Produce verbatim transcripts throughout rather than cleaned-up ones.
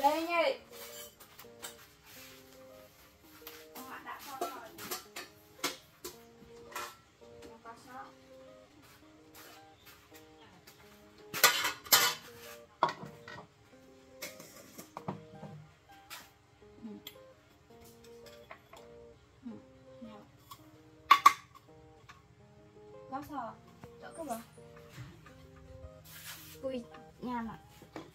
Đây nhỉ. Họ đã cho rồi. Nó có sót. Có sao? Đỡ cơ mà. Ui, nhàn ạ.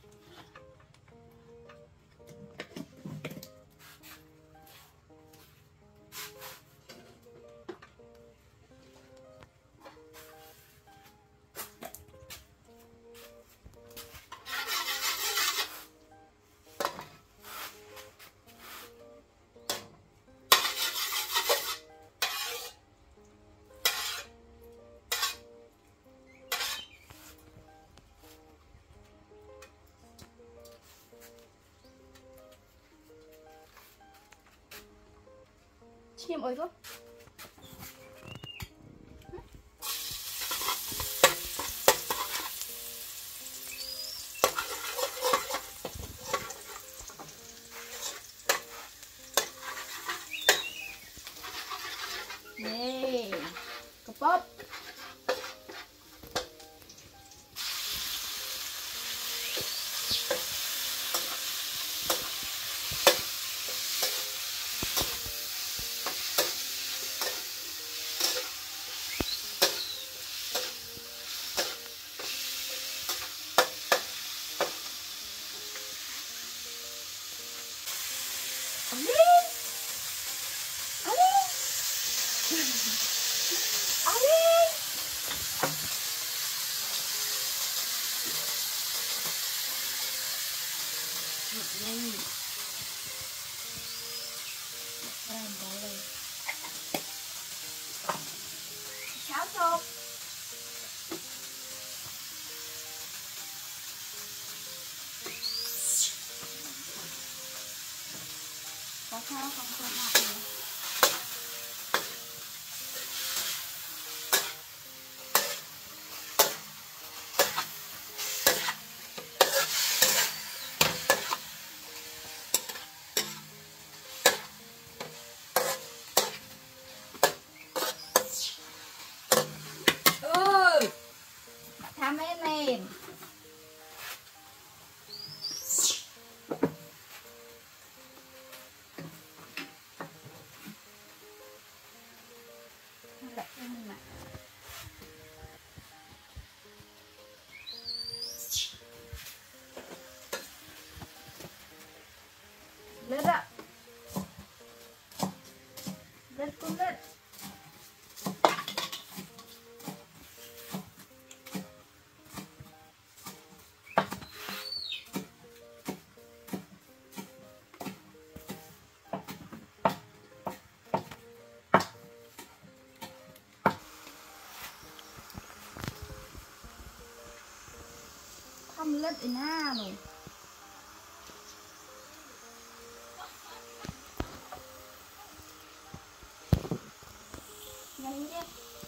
Chim ơi thôi. Nè, cặp bóp. Cháo tôm. Có sao không có mặt nữa. Tham em em. Đặt cho mình mà. Lên ạ. Lên cùng lên. Không lên đi na rồi. Nhanh đi.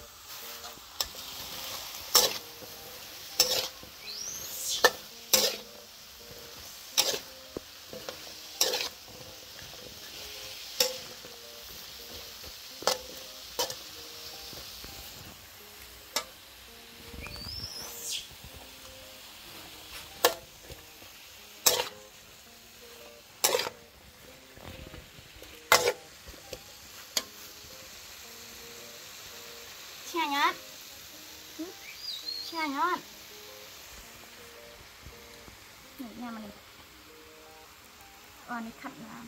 Cha nhát. Cha nhát. Này nha mà này. Ờ này khăn làm.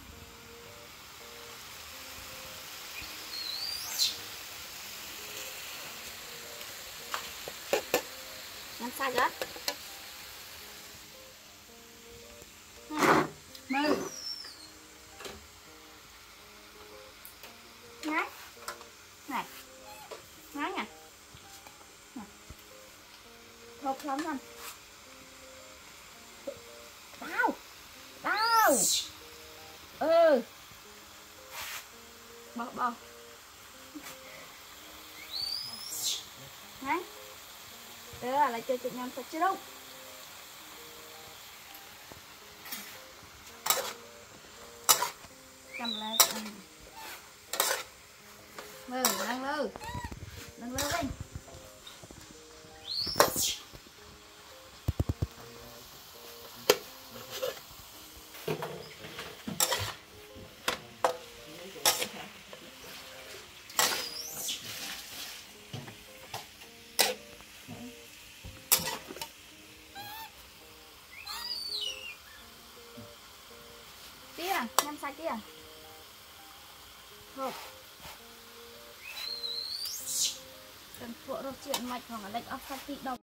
Làm sao vậy? Mơ. Nhát. Này. Nói nè. Thột lắm anh. Đau. Đau. Ừ. Bỏ bỏ. Đấy. Đó là chơi chuyện nhầm thật chứ đâu. cầm lá lơ đang lơ đang lơ đây tia nhâm sạch tia hộp cần phụ rồi chuyện mạch hoặc là lệnh ốc sạch tị độc